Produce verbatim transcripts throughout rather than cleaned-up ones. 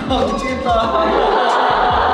아 미치겠다.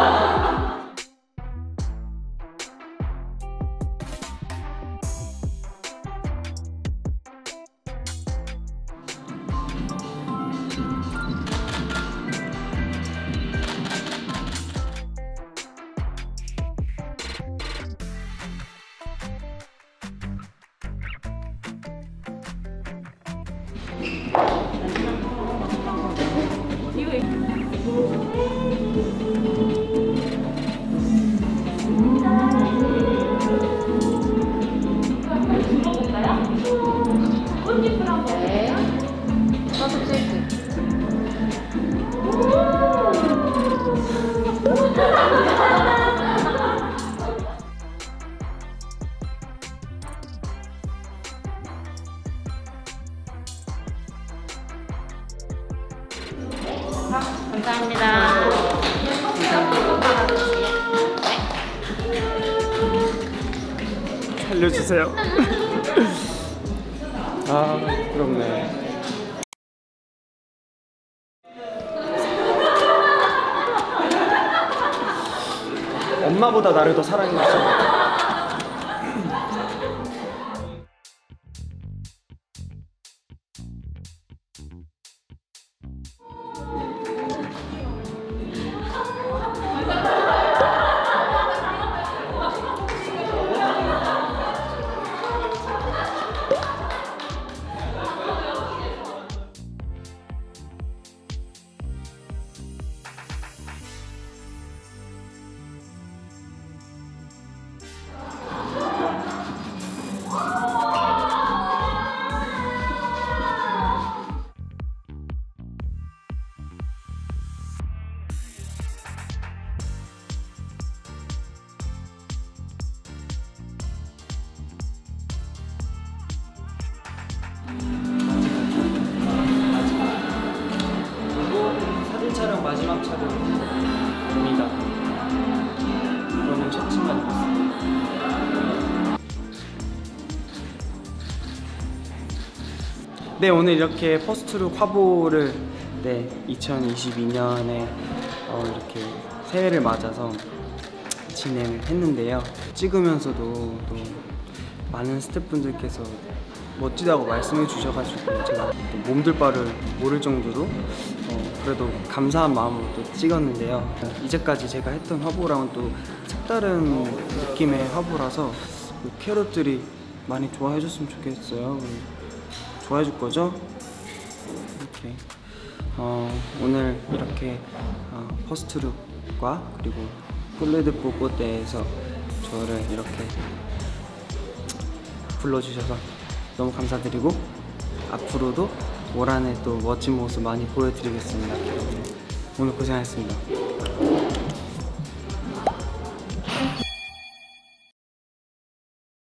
감사합니다. 살려주세요. 아 부럽네. 엄마보다 나를 더 사랑해 줬어. 사진 촬영 마지막 촬영입니다. 그러면 첫침만 입었어요. 네, 오늘 이렇게 퍼스트룩 화보를 네 이천이십이 년에 어, 이렇게 새해를 맞아서 진행을 했는데요. 찍으면서도 또 많은 스태프분들께서 멋지다고 말씀해 주셔가지고 제가 또 몸둘 바를 모를 정도로 어, 그래도 감사한 마음으로 또 찍었는데요. 이제까지 제가 했던 화보랑은 또 색다른 느낌의 화보라서 캐럿들이 많이 좋아해 줬으면 좋겠어요. 좋아해 줄 거죠? 이렇게 어, 오늘 이렇게 어, 퍼스트룩과 그리고 폴레드 뽀뽀대에서 저를 이렇게 불러주셔서 너무 감사드리고 앞으로도 올 한해 또 멋진 모습 많이 보여드리겠습니다. 오늘 고생하셨습니다.